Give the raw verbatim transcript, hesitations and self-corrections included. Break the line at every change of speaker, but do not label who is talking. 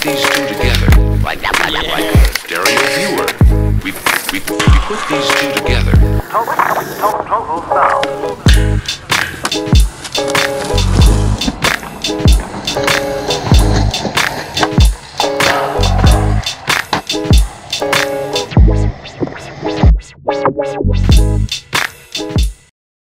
these two together, like, like, like a stereo viewer. We, we, we put these two together.
Total, total, total sound.